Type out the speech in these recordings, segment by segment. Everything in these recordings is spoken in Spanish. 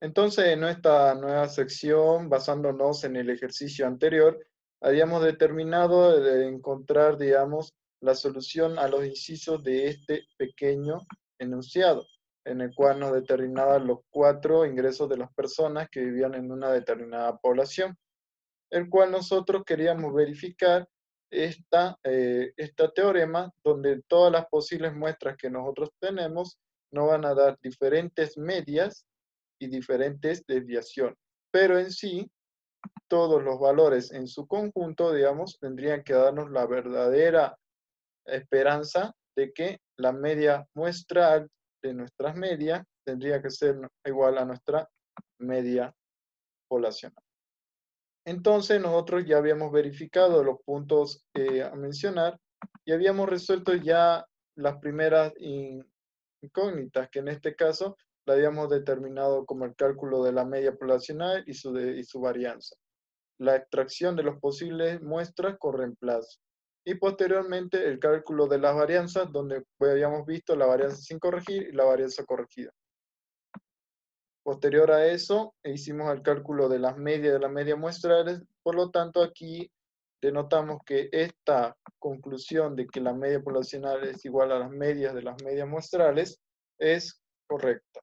Entonces, en esta nueva sección, basándonos en el ejercicio anterior, habíamos determinado de encontrar, digamos, la solución a los incisos de este pequeño enunciado, en el cual nos determinaba los 4 ingresos de las personas que vivían en una determinada población, el cual nosotros queríamos verificar esta teorema, donde todas las posibles muestras que nosotros tenemos nos van a dar diferentes medias y diferentes desviaciones. Pero en sí, todos los valores en su conjunto, digamos, tendrían que darnos la verdadera esperanza de que la media muestral de nuestras medias tendría que ser igual a nuestra media poblacional. Entonces nosotros ya habíamos verificado los puntos a mencionar y habíamos resuelto ya las primeras incógnitas, que en este caso la habíamos determinado como el cálculo de la media poblacional y su varianza, la extracción de los posibles muestras con reemplazo, y posteriormente el cálculo de las varianzas, donde habíamos visto la varianza sin corregir y la varianza corregida. Posterior a eso, hicimos el cálculo de las medias de las medias muestrales, por lo tanto aquí denotamos que esta conclusión de que la media poblacional es igual a las medias de las medias muestrales es correcta.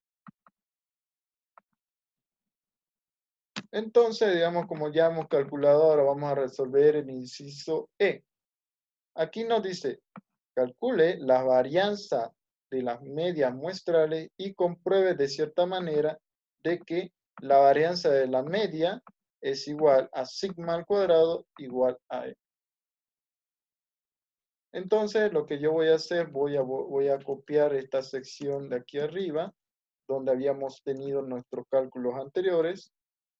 Entonces, digamos, como ya hemos calculado, ahora vamos a resolver el inciso E. Aquí nos dice, calcule la varianza de las medias muestrales y compruebe de cierta manera de que la varianza de la media es igual a sigma al cuadrado igual a E. Entonces, lo que yo voy a hacer, voy a copiar esta sección de aquí arriba, donde habíamos tenido nuestros cálculos anteriores.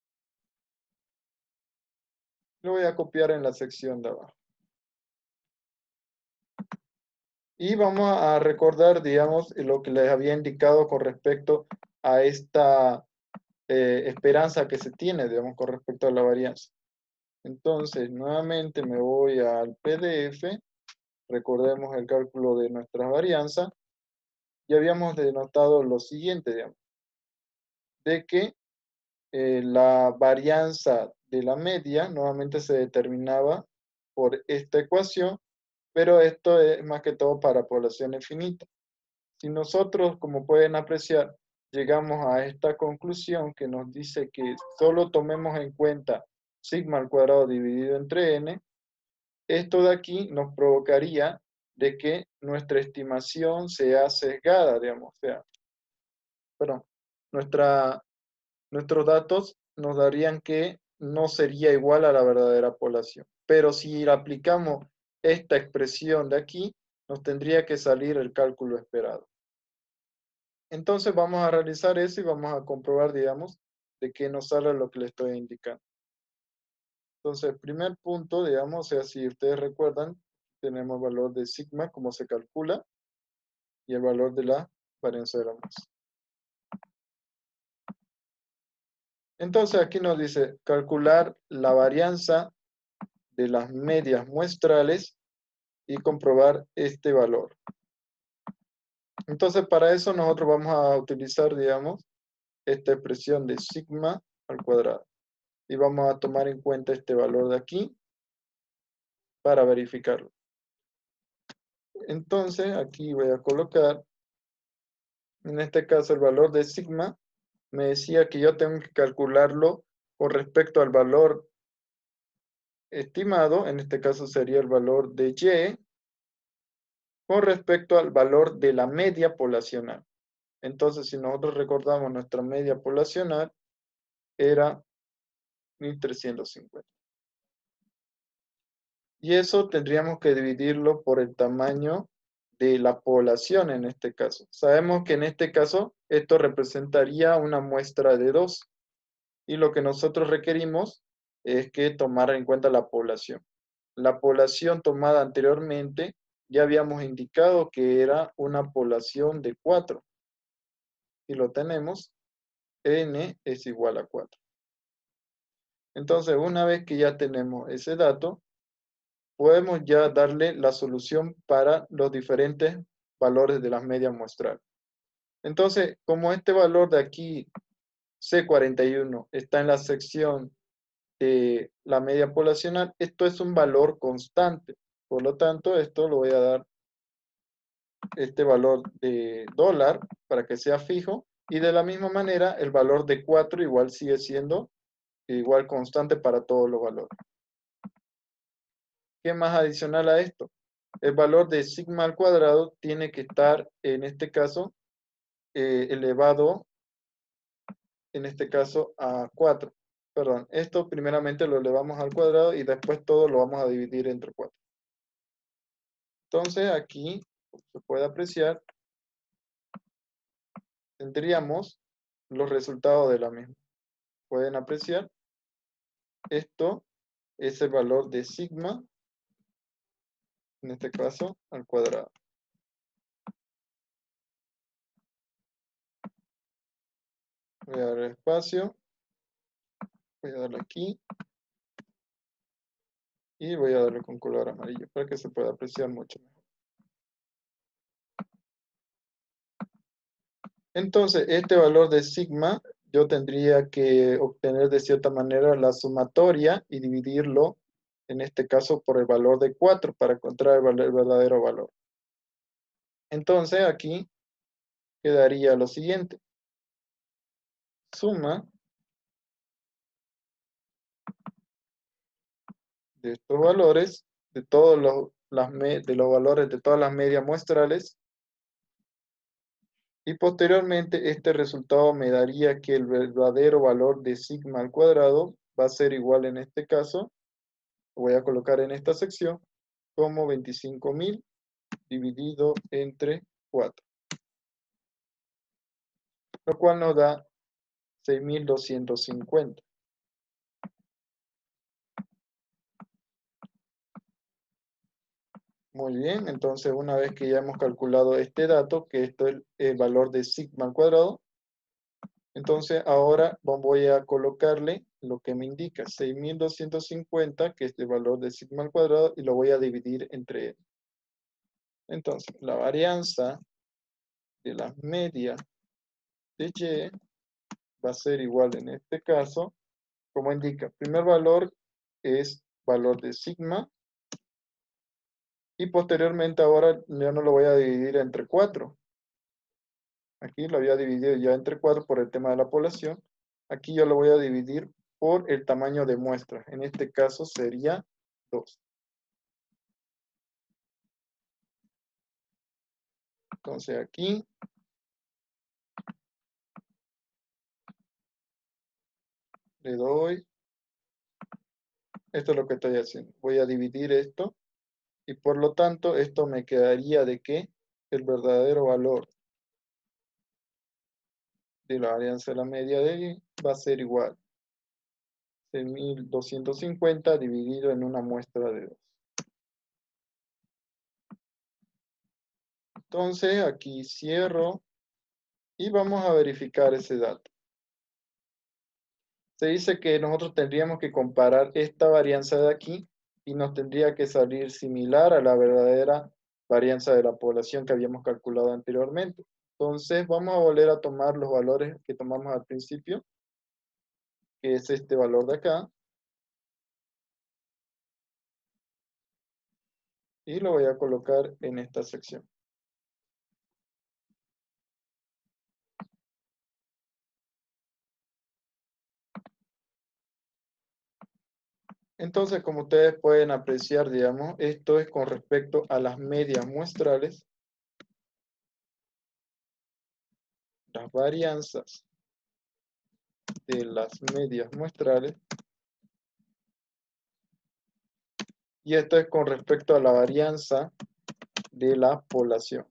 Lo voy a copiar en la sección de abajo. Y vamos a recordar, digamos, lo que les había indicado con respecto a esta esperanza que se tiene, digamos, con respecto a la varianza. Entonces, nuevamente me voy al PDF, recordemos el cálculo de nuestra varianza, y habíamos denotado lo siguiente, digamos, de que la varianza de la media nuevamente se determinaba por esta ecuación, pero esto es más que todo para poblaciones finitas. Si nosotros, como pueden apreciar, llegamos a esta conclusión que nos dice que solo tomemos en cuenta sigma al cuadrado dividido entre n, esto de aquí nos provocaría de que nuestra estimación sea sesgada, digamos, o sea, perdón, nuestros datos nos darían que no sería igual a la verdadera población. Pero si aplicamos esta expresión de aquí, nos tendría que salir el cálculo esperado. Entonces vamos a realizar eso y vamos a comprobar, digamos, de que nos sale lo que le estoy indicando. Entonces, el primer punto, digamos, o sea, si ustedes recuerdan, tenemos el valor de sigma, cómo se calcula, y el valor de la varianza de la masa. Entonces aquí nos dice calcular la varianza de las medias muestrales y comprobar este valor. Entonces para eso nosotros vamos a utilizar, digamos, esta expresión de sigma al cuadrado. Y vamos a tomar en cuenta este valor de aquí para verificarlo. Entonces aquí voy a colocar, en este caso el valor de sigma, me decía que yo tengo que calcularlo con respecto al valor estimado, en este caso sería el valor de Y, con respecto al valor de la media poblacional. Entonces, si nosotros recordamos, nuestra media poblacional era 1350. Y eso tendríamos que dividirlo por el tamaño de la población en este caso. Sabemos que en este caso esto representaría una muestra de 2. Y lo que nosotros requerimos es que tomara en cuenta la población. La población tomada anteriormente ya habíamos indicado que era una población de 4. Y lo tenemos, n es igual a 4. Entonces, una vez que ya tenemos ese dato, podemos ya darle la solución para los diferentes valores de las medias muestrales. Entonces, como este valor de aquí C41 está en la sección de la media poblacional, esto es un valor constante. Por lo tanto, esto lo voy a dar este valor de dólar para que sea fijo. Y de la misma manera, el valor de 4 igual sigue siendo igual constante para todos los valores. ¿Qué más adicional a esto? El valor de sigma al cuadrado tiene que estar, en este caso, elevado, en este caso, a 4. Perdón, esto primeramente lo elevamos al cuadrado y después todo lo vamos a dividir entre 4. Entonces aquí, como se puede apreciar, tendríamos los resultados de la misma. Pueden apreciar, esto es el valor de sigma, en este caso, al cuadrado. Voy a dar espacio, voy a darle aquí, y voy a darle con color amarillo para que se pueda apreciar mucho mejor. Entonces, este valor de sigma, yo tendría que obtener de cierta manera la sumatoria y dividirlo, en este caso, por el valor de 4 para encontrar el verdadero valor. Entonces, aquí quedaría lo siguiente. Suma de estos valores, de todos los valores de todas las medias muestrales, y posteriormente este resultado me daría que el verdadero valor de sigma al cuadrado va a ser igual en este caso, lo voy a colocar en esta sección, como 25.000 dividido entre 4, lo cual nos da 6.250. Muy bien, entonces una vez que ya hemos calculado este dato, que esto es el valor de sigma al cuadrado, entonces ahora voy a colocarle lo que me indica, 6.250, que es el valor de sigma al cuadrado, y lo voy a dividir entre él. Entonces, la varianza de las medias de Y va a ser igual en este caso, como indica, el primer valor es valor de sigma, y posteriormente ahora ya no lo voy a dividir entre 4. Aquí lo había dividido ya entre 4 por el tema de la población. Aquí yo lo voy a dividir por el tamaño de muestra. En este caso sería 2. Entonces aquí le doy, esto es lo que estoy haciendo. Voy a dividir esto y por lo tanto esto me quedaría de que el verdadero valor de la varianza de la media de Y va a ser igual 6.250 dividido en una muestra de 2. Entonces aquí cierro y vamos a verificar ese dato. Se dice que nosotros tendríamos que comparar esta varianza de aquí y nos tendría que salir similar a la verdadera varianza de la población que habíamos calculado anteriormente. Entonces vamos a volver a tomar los valores que tomamos al principio, que es este valor de acá, y lo voy a colocar en esta sección. Entonces, como ustedes pueden apreciar, digamos, esto es con respecto a las medias muestrales, las varianzas de las medias muestrales, y esto es con respecto a la varianza de la población.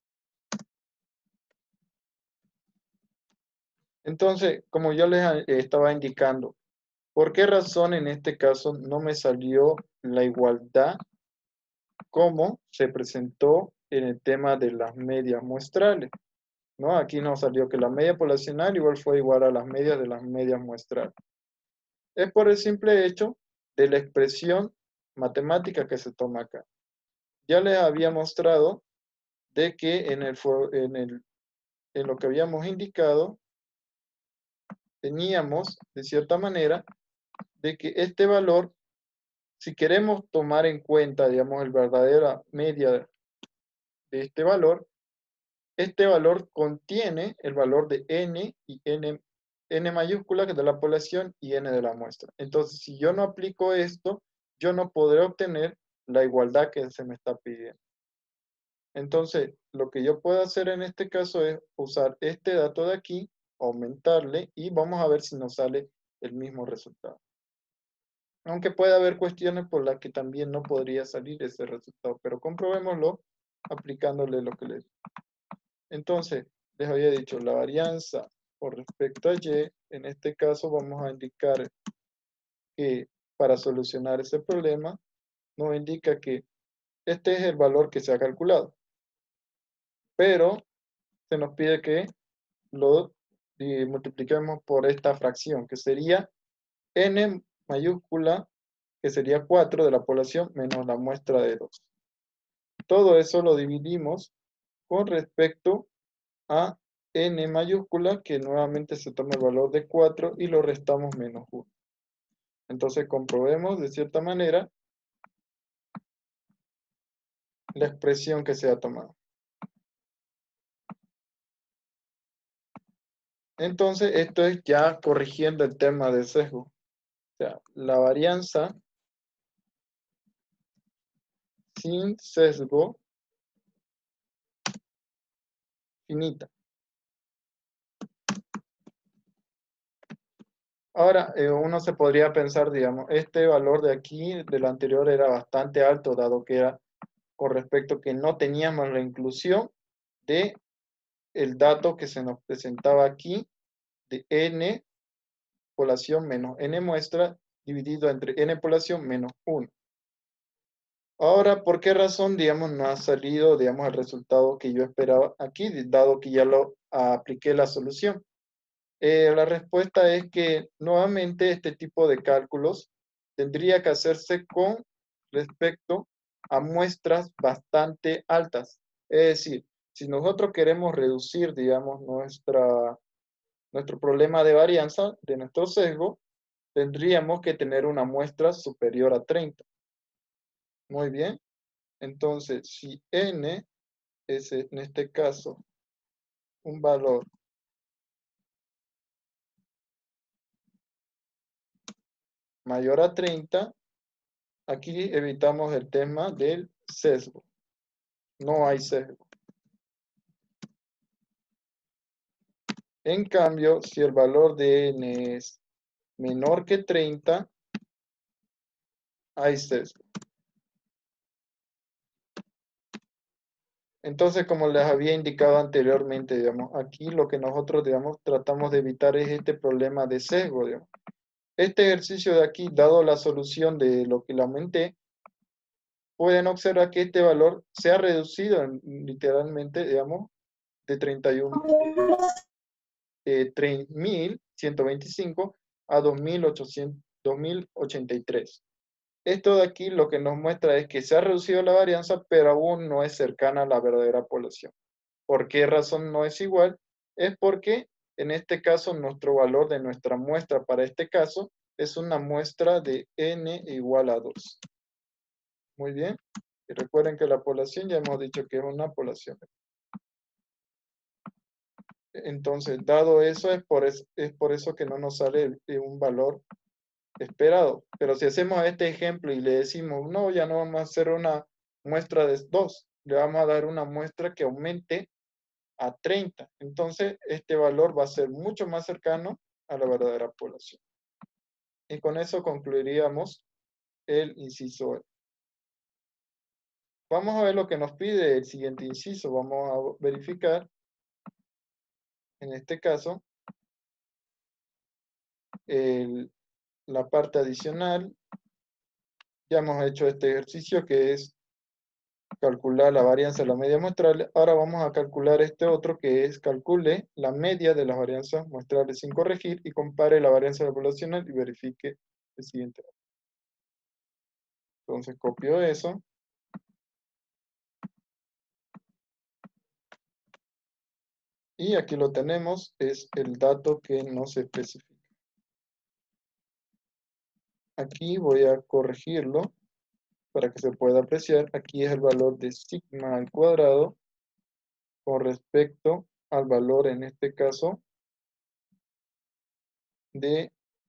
Entonces, como yo les estaba indicando, ¿por qué razón en este caso no me salió la igualdad como se presentó en el tema de las medias muestrales? ¿No? Aquí nos salió que la media poblacional igual fue igual a las medias de las medias muestrales. Es por el simple hecho de la expresión matemática que se toma acá. Ya les había mostrado de que en lo que habíamos indicado, teníamos, de cierta manera, de que este valor, si queremos tomar en cuenta, digamos, el verdadera media de este valor contiene el valor de n y n mayúscula, que es de la población, y n de la muestra. Entonces, si yo no aplico esto, yo no podré obtener la igualdad que se me está pidiendo. Entonces, lo que yo puedo hacer en este caso es usar este dato de aquí, aumentarle, y vamos a ver si nos sale el mismo resultado. Aunque puede haber cuestiones por las que también no podría salir ese resultado, pero comprobémoslo aplicándole lo que les. Entonces, les había dicho, la varianza con respecto a y, en este caso vamos a indicar que para solucionar ese problema, nos indica que este es el valor que se ha calculado, pero se nos pide que lo multipliquemos por esta fracción, que sería n mayúscula, que sería 4 de la población menos la muestra de 2. Todo eso lo dividimos con respecto a n mayúscula, que nuevamente se toma el valor de 4 y lo restamos menos 1. Entonces comprobemos de cierta manera la expresión que se ha tomado. Entonces esto es ya corrigiendo el tema de sesgo. O sea, la varianza sin sesgo finita. Ahora, uno se podría pensar, digamos, este valor de aquí, del anterior, era bastante alto, dado que era con respecto que no teníamos la inclusión de el dato que se nos presentaba aquí, de n población menos n muestra, dividido entre n población menos 1. Ahora, ¿por qué razón, digamos, no ha salido, digamos, el resultado que yo esperaba aquí, dado que ya lo apliqué la solución? La respuesta es que nuevamente este tipo de cálculos tendría que hacerse con respecto a muestras bastante altas. Es decir, si nosotros queremos reducir, digamos, nuestro problema de varianza, de nuestro sesgo, tendríamos que tener una muestra superior a 30. Muy bien. Entonces, si n es en este caso un valor mayor a 30, aquí evitamos el tema del sesgo. No hay sesgo. En cambio, si el valor de n es menor que 30, hay sesgo. Entonces, como les había indicado anteriormente, digamos, aquí lo que nosotros, digamos, tratamos de evitar es este problema de sesgo, digamos. Este ejercicio de aquí, dado la solución de lo que le aumenté, pueden observar que este valor se ha reducido literalmente, digamos, de 3.125 a 2.083. Esto de aquí lo que nos muestra es que se ha reducido la varianza, pero aún no es cercana a la verdadera población. ¿Por qué razón no es igual? Es porque en este caso nuestro valor de nuestra muestra para este caso es una muestra de n igual a 2. Muy bien. Y recuerden que la población ya hemos dicho que es una población. Entonces, dado eso, es por eso que no nos sale un valor esperado. Pero si hacemos este ejemplo y le decimos, no, ya no vamos a hacer una muestra de 2, le vamos a dar una muestra que aumente a 30. Entonces, este valor va a ser mucho más cercano a la verdadera población. Y con eso concluiríamos el inciso E. Vamos a ver lo que nos pide el siguiente inciso. Vamos a verificar, en este caso, la parte adicional. Ya hemos hecho este ejercicio que es calcular la varianza de la media muestral. Ahora vamos a calcular este otro que es calcule la media de las varianzas muestrales sin corregir y compare la varianza poblacional y verifique el siguiente. Entonces copio eso. Y aquí lo tenemos, es el dato que nos especifica. aquí voy a corregirlo para que se pueda apreciar. Aquí es el valor de sigma al cuadrado con respecto al valor, en este caso, de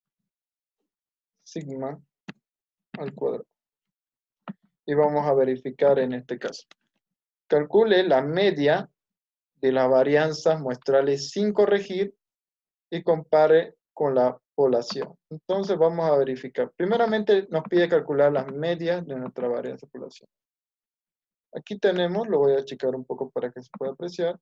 sigma al cuadrado. Y vamos a verificar en este caso. Calcule la media de las varianzas muestrales sin corregir y compare con la población. Entonces vamos a verificar. Primeramente nos pide calcular las medias de nuestra varianza de población. Aquí tenemos, lo voy a achicar un poco para que se pueda apreciar.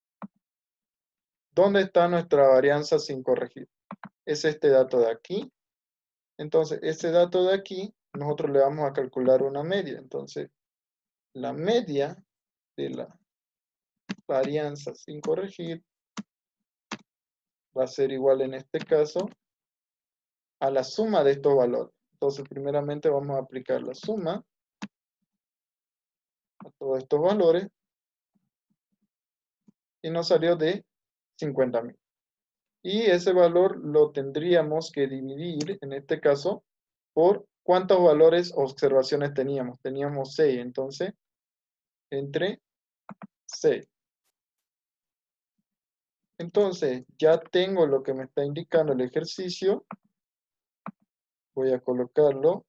¿Dónde está nuestra varianza sin corregir? Es este dato de aquí. Entonces, este dato de aquí, nosotros le vamos a calcular una media. Entonces, la media de la varianza sin corregir va a ser igual en este caso a la suma de estos valores. Entonces, primeramente vamos a aplicar la suma a todos estos valores y nos salió de 50.000. Y ese valor lo tendríamos que dividir, en este caso, por cuántos valores o observaciones teníamos. Teníamos 6, entonces, entre 6. Entonces, ya tengo lo que me está indicando el ejercicio. Voy a colocarlo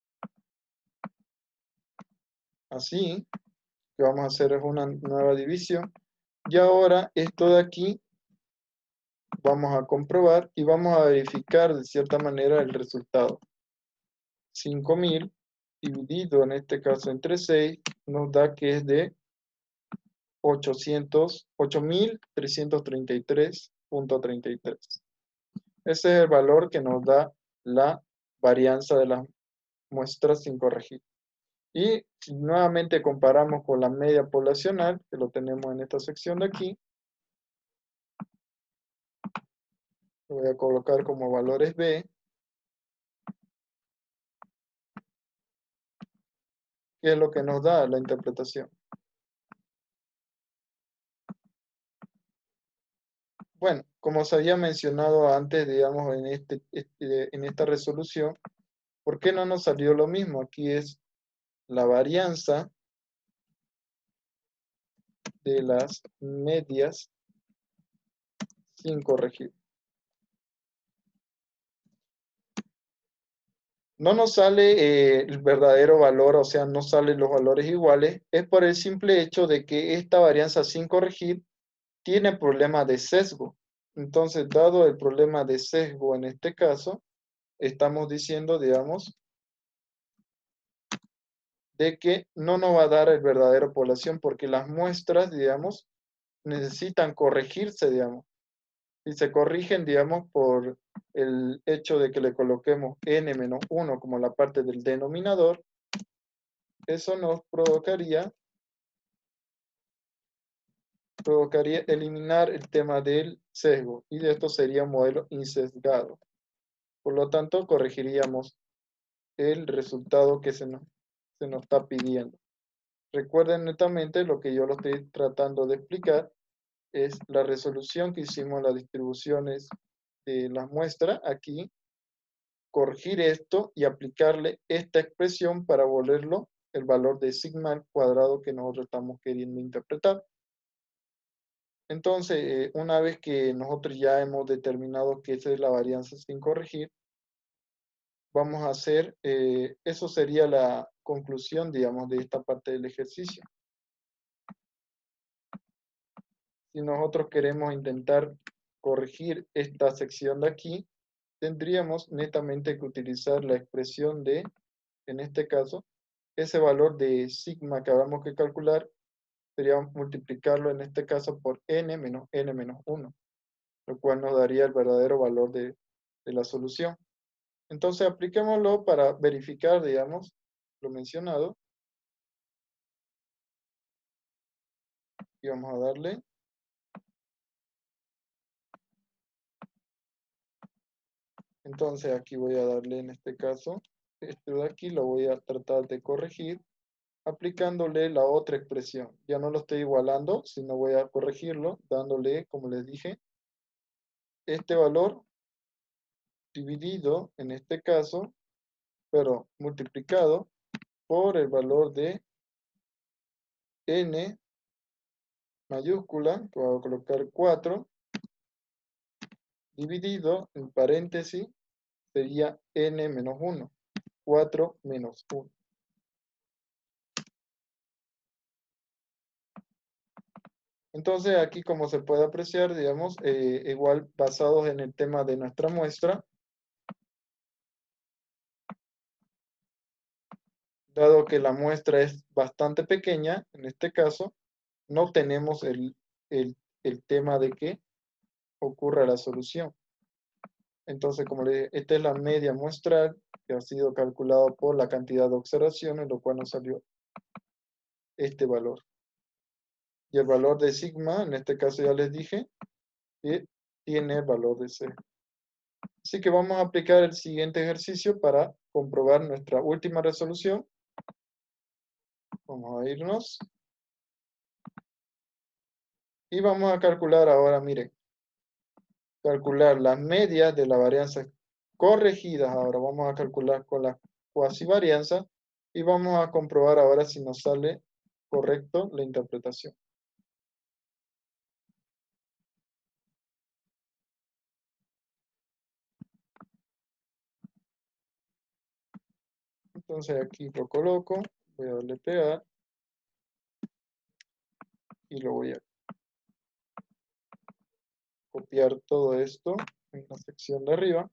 así. Lo que vamos a hacer es una nueva división. Y ahora, esto de aquí, vamos a comprobar y vamos a verificar de cierta manera el resultado. 5.000 dividido en este caso entre 6 nos da que es de 8.333.33. Ese es el valor que nos da la varianza de las muestras sin corregir. Y si nuevamente comparamos con la media poblacional, que lo tenemos en esta sección de aquí, lo voy a colocar como valores B, que es lo que nos da la interpretación. Bueno, como se había mencionado antes, digamos, en esta resolución, ¿por qué no nos salió lo mismo? Aquí es la varianza de las medias sin corregir. No nos sale el verdadero valor, o sea, no salen los valores iguales, es por el simple hecho de que esta varianza sin corregir tiene problema de sesgo. Entonces, dado el problema de sesgo en este caso, estamos diciendo, digamos, de que no nos va a dar el verdadero población porque las muestras, digamos, necesitan corregirse, digamos. Si se corrigen, digamos, por el hecho de que le coloquemos n-1 como la parte del denominador, eso nos provocaría eliminar el tema del sesgo y de esto sería un modelo insesgado. Por lo tanto, corregiríamos el resultado que se nos está pidiendo. Recuerden netamente lo que yo lo estoy tratando de explicar, es la resolución que hicimos las distribuciones de las muestras aquí, corregir esto y aplicarle esta expresión para volverlo el valor de sigma al cuadrado que nosotros estamos queriendo interpretar. Entonces, una vez que nosotros ya hemos determinado que esa es la varianza sin corregir, vamos a hacer, eso sería la conclusión, digamos, de esta parte del ejercicio. Si nosotros queremos intentar corregir esta sección de aquí, tendríamos netamente que utilizar la expresión de, en este caso, ese valor de sigma que habamos que calcular, sería multiplicarlo en este caso por n menos n menos 1, lo cual nos daría el verdadero valor de la solución. Entonces apliquémoslo para verificar, digamos, lo mencionado. Y vamos a darle. Entonces aquí voy a darle en este caso, este de aquí lo voy a tratar de corregir aplicándole la otra expresión. Ya no lo estoy igualando, sino voy a corregirlo dándole, como les dije, este valor dividido, en este caso, pero multiplicado por el valor de n mayúscula, que voy a colocar 4, dividido en paréntesis, sería n menos 1, 4 menos 1. Entonces aquí, como se puede apreciar, digamos, igual basados en el tema de nuestra muestra, dado que la muestra es bastante pequeña, en este caso, no tenemos el tema de que ocurra la solución. Entonces, como le dije, esta es la media muestral que ha sido calculado por la cantidad de observaciones, lo cual nos salió este valor. Y el valor de sigma, en este caso ya les dije, que tiene el valor de 0. Así que vamos a aplicar el siguiente ejercicio para comprobar nuestra última resolución. Vamos a irnos. Y vamos a calcular ahora, miren, calcular las medias de las varianzas corregidas. Ahora vamos a calcular con la cuasivarianza y vamos a comprobar ahora si nos sale correcto la interpretación. Entonces aquí lo coloco, voy a darle pegar y lo voy a copiar todo esto en la sección de arriba.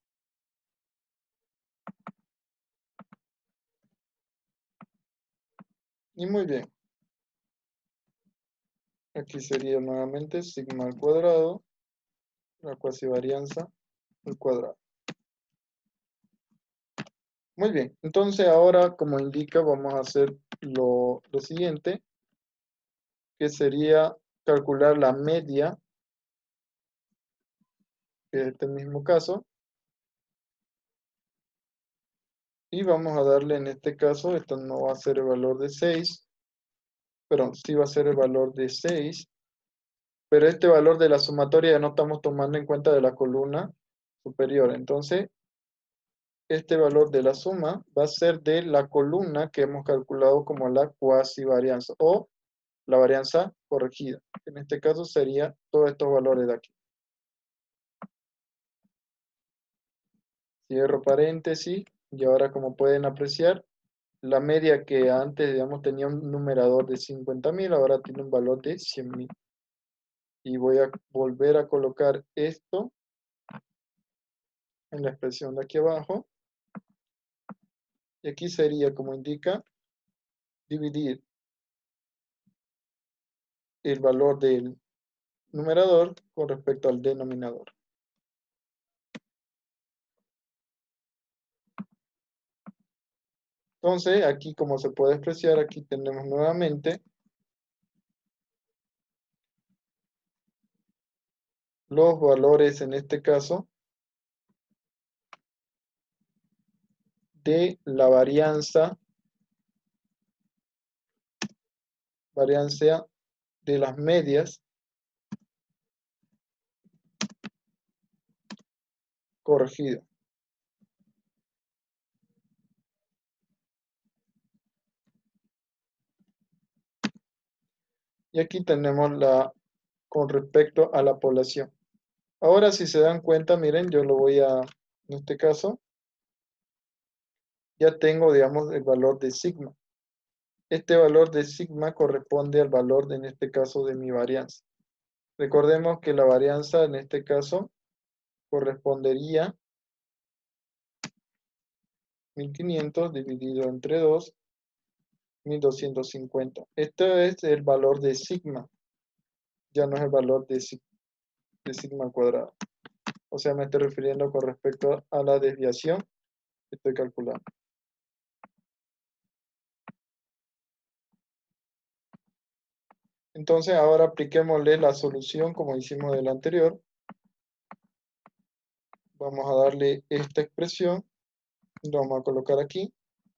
Y muy bien. Aquí sería nuevamente sigma al cuadrado, la cuasivarianza al cuadrado. Muy bien, entonces ahora, como indica, vamos a hacer lo siguiente, que sería calcular la media, que es este mismo caso, y vamos a darle en este caso, esto no va a ser el valor de 6, pero sí va a ser el valor de 6, pero este valor de la sumatoria ya no estamos tomando en cuenta de la columna superior, entonces este valor de la suma va a ser de la columna que hemos calculado como la cuasivarianza o la varianza corregida. En este caso sería todos estos valores de aquí. Cierro paréntesis y ahora, como pueden apreciar, la media que antes, digamos, tenía un numerador de 50.000, ahora tiene un valor de 100.000. Y voy a volver a colocar esto en la expresión de aquí abajo. Y aquí sería, como indica, dividir el valor del numerador con respecto al denominador. Entonces, aquí, como se puede apreciar, aquí tenemos nuevamente los valores, en este caso, de la varianza de las medias corregidas. Y aquí tenemos con respecto a la población. Ahora, si se dan cuenta, miren, yo lo voy a, en este caso, ya tengo, digamos, el valor de sigma. Este valor de sigma corresponde al valor, en este caso, de mi varianza. Recordemos que la varianza, en este caso, correspondería 1500 dividido entre 2, 1250. Este es el valor de sigma, ya no es el valor de sigma al cuadrado. O sea, me estoy refiriendo con respecto a la desviación que estoy calculando. Entonces, ahora apliquémosle la solución como hicimos del anterior. Vamos a darle esta expresión, lo vamos a colocar aquí,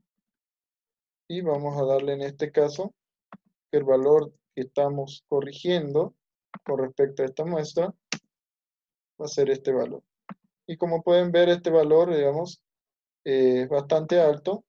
y vamos a darle en este caso el valor que estamos corrigiendo con respecto a esta muestra va a ser este valor. Y como pueden ver, este valor, digamos, es bastante alto.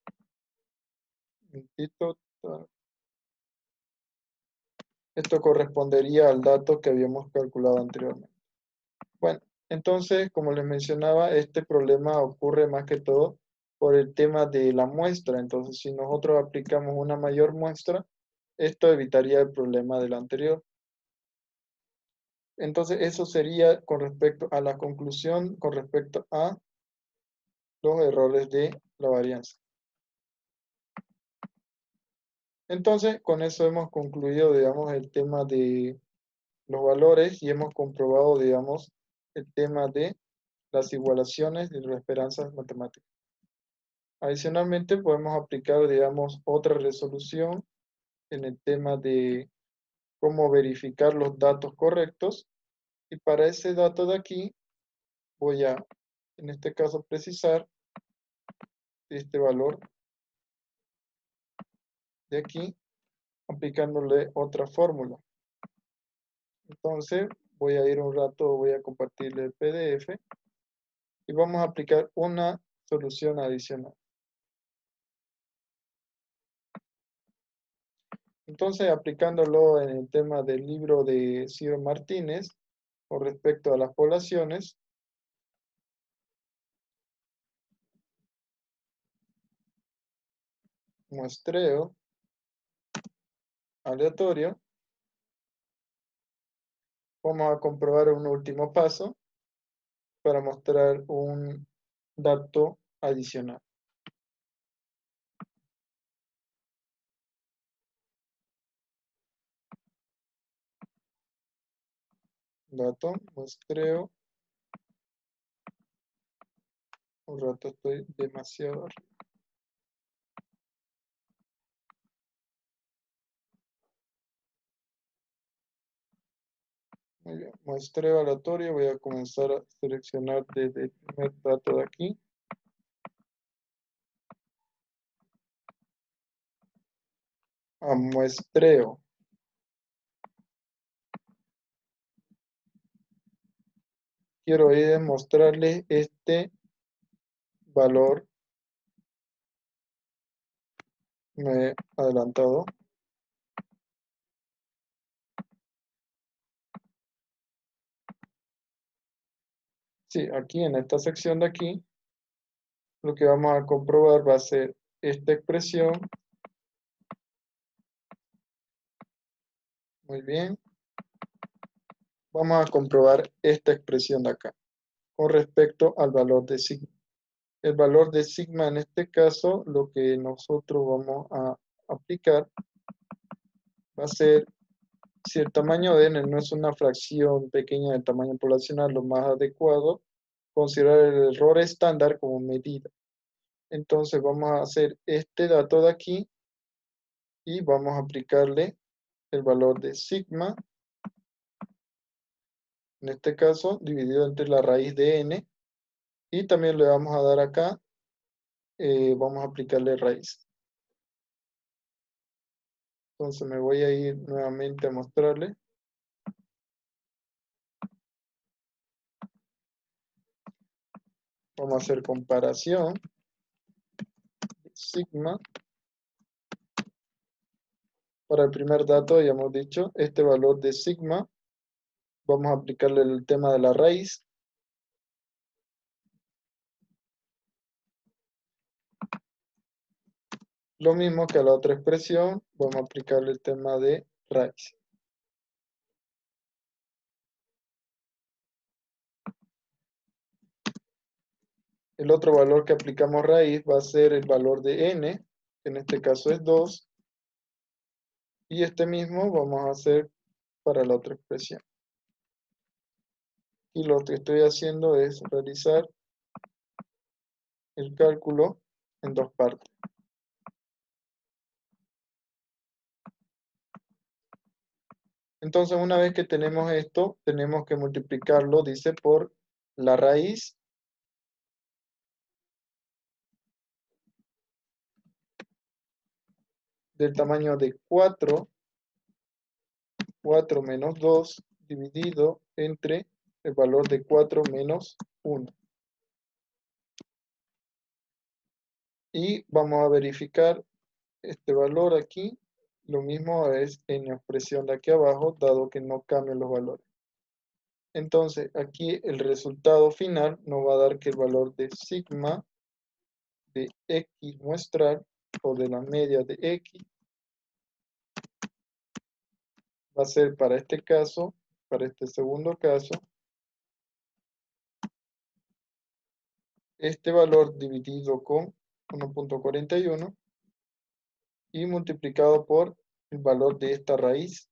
Esto correspondería al dato que habíamos calculado anteriormente. Bueno, entonces, como les mencionaba, este problema ocurre más que todo por el tema de la muestra. Entonces, si nosotros aplicamos una mayor muestra, esto evitaría el problema del anterior. Entonces, eso sería con respecto a la conclusión, con respecto a los errores de la varianza. Entonces, con eso hemos concluido, digamos, el tema de los valores y hemos comprobado, digamos, el tema de las igualaciones y las esperanzas matemáticas. Adicionalmente, podemos aplicar, digamos, otra resolución en el tema de cómo verificar los datos correctos. Y para ese dato de aquí, voy a, en este caso, precisar este valor de aquí, aplicándole otra fórmula. Entonces, voy a ir un rato, voy a compartirle el PDF y vamos a aplicar una solución adicional. Entonces, aplicándolo en el tema del libro de Ciro Martínez, con respecto a las poblaciones, muestreo aleatorio, vamos a comprobar un último paso para mostrar un dato adicional. Dato, muestreo, un rato estoy demasiado arriba. Muy bien, muestreo aleatorio, voy a comenzar a seleccionar desde el primer dato de aquí. A muestreo. Quiero ir a mostrarles este valor. Me he adelantado. Sí, aquí en esta sección de aquí, lo que vamos a comprobar va a ser esta expresión. Muy bien. Vamos a comprobar esta expresión de acá, con respecto al valor de sigma. El valor de sigma en este caso, lo que nosotros vamos a aplicar va a ser, si el tamaño de n no es una fracción pequeña del tamaño poblacional, lo más adecuado, considerar el error estándar como medida. Entonces vamos a hacer este dato de aquí y vamos a aplicarle el valor de sigma, en este caso dividido entre la raíz de n, y también le vamos a dar acá, vamos a aplicarle raíz. Entonces me voy a ir nuevamente a mostrarle. Vamos a hacer comparación. Sigma. Para el primer dato, ya hemos dicho, este valor de sigma, vamos a aplicarle el tema de la raíz. Lo mismo que a la otra expresión, vamos a aplicarle el tema de raíz. El otro valor que aplicamos raíz va a ser el valor de n, que en este caso es 2. Y este mismo vamos a hacer para la otra expresión. Y lo que estoy haciendo es realizar el cálculo en dos partes. Entonces, una vez que tenemos esto, tenemos que multiplicarlo, dice, por la raíz del tamaño de 4 menos 2 dividido entre el valor de 4 menos 1. Y vamos a verificar este valor aquí. Lo mismo es en la expresión de aquí abajo, dado que no cambian los valores. Entonces, aquí el resultado final nos va a dar que el valor de sigma de X muestral, o de la media de X, va a ser para este caso, para este segundo caso, este valor dividido con 1.41 y multiplicado por el valor de esta raíz,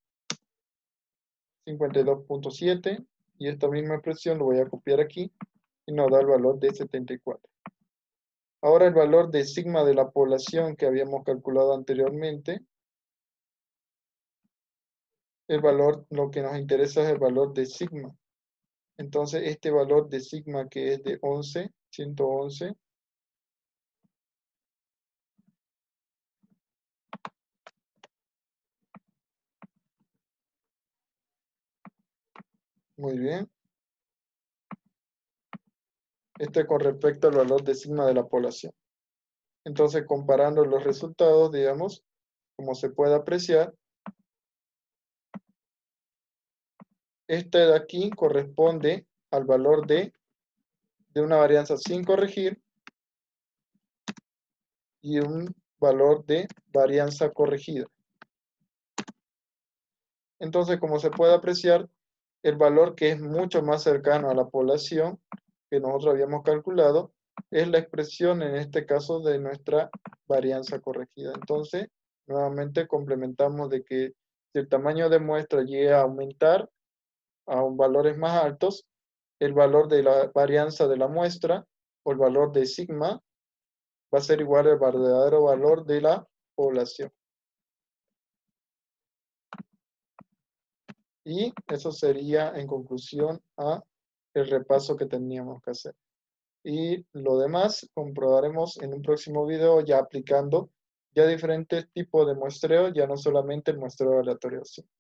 52.7, y esta misma expresión lo voy a copiar aquí y nos da el valor de 74. Ahora el valor de sigma de la población que habíamos calculado anteriormente, el valor, lo que nos interesa es el valor de sigma. Entonces este valor de sigma, que es de 111, muy bien. Este con respecto al valor de sigma de la población. Entonces, comparando los resultados, digamos, como se puede apreciar, este de aquí corresponde al valor de una varianza sin corregir y un valor de varianza corregida. Entonces, como se puede apreciar, el valor que es mucho más cercano a la población que nosotros habíamos calculado es la expresión, en este caso, de nuestra varianza corregida. Entonces, nuevamente complementamos de que si el tamaño de muestra llega a aumentar a valores más altos, el valor de la varianza de la muestra o el valor de sigma va a ser igual al verdadero valor de la población. Y eso sería, en conclusión, a el repaso que teníamos que hacer. Y lo demás comprobaremos en un próximo video, ya aplicando ya diferentes tipos de muestreo, ya no solamente el muestreo aleatorio.